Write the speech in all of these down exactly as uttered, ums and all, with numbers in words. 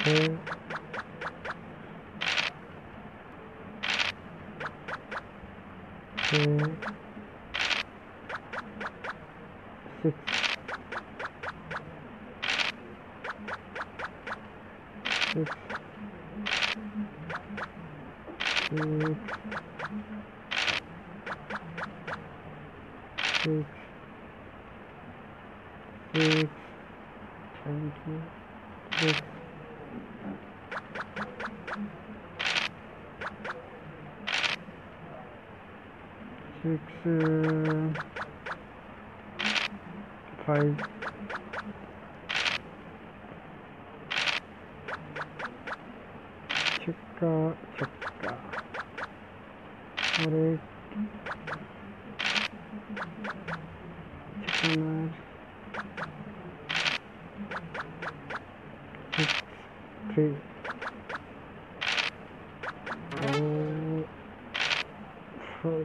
छः छः six six six six six thank you six six five छक्का छक्का और एक छक्का मार सिक्स थ्री और फोर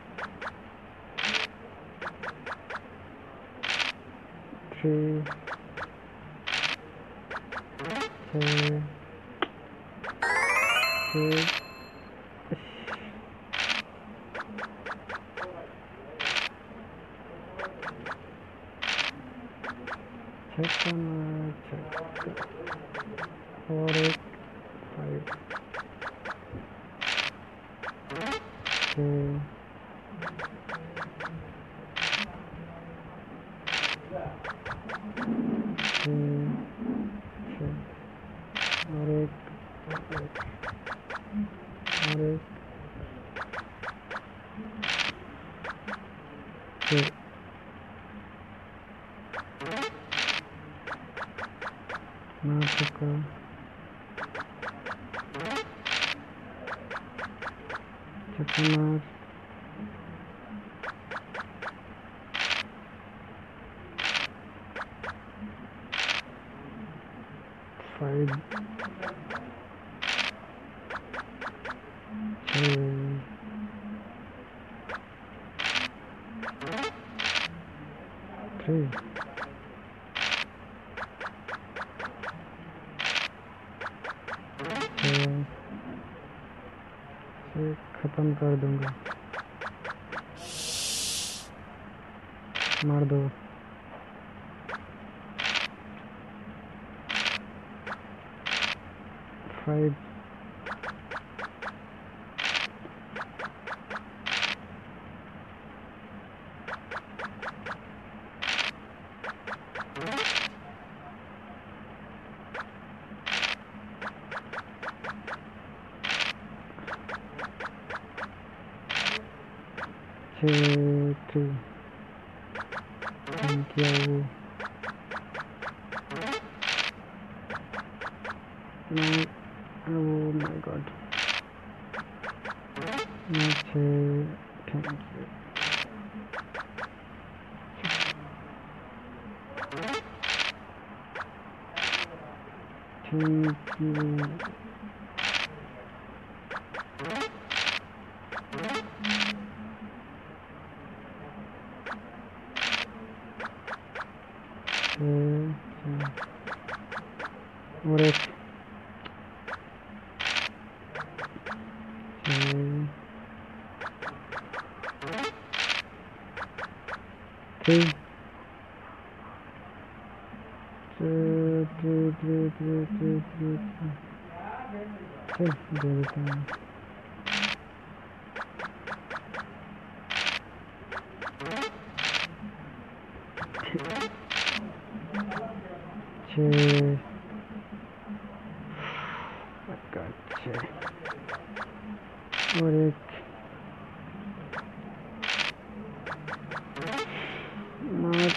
थ्री छः छः छक्का मार छक्का और एक फाइव छः छः और एक और एक छः मार चुका छक्का मार फाइव छः थ्री छः से ख़त्म कर दूंगा मार दो फाइव छः थ्री थैंक यू मैं oh my god मैं छः थैंक यू थैंक यू और एक three three three three three three three three दे देते हैं छः छः और एक मार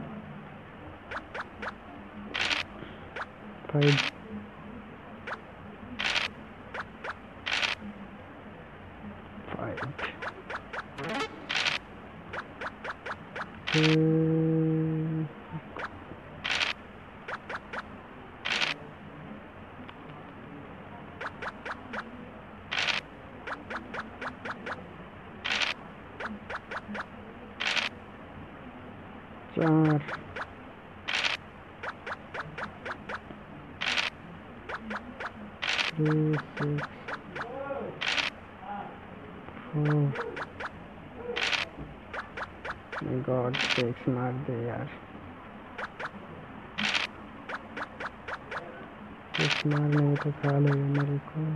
फाइव फाइव चार three, six, four. My God, six मार दे यार, six मार नहीं तो खा लेगा मेरे को।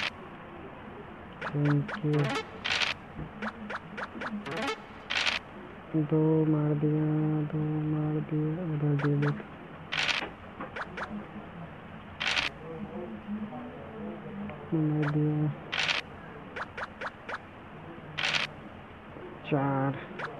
Thank you. दो मार दिया, दो मार दिया, उधर दे दे। मार दिया, चार।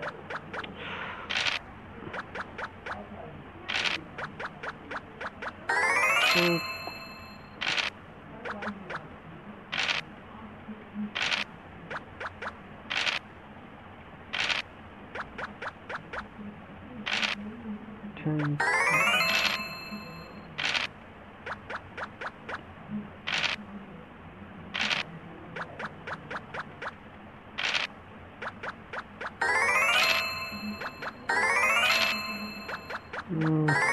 Thank you.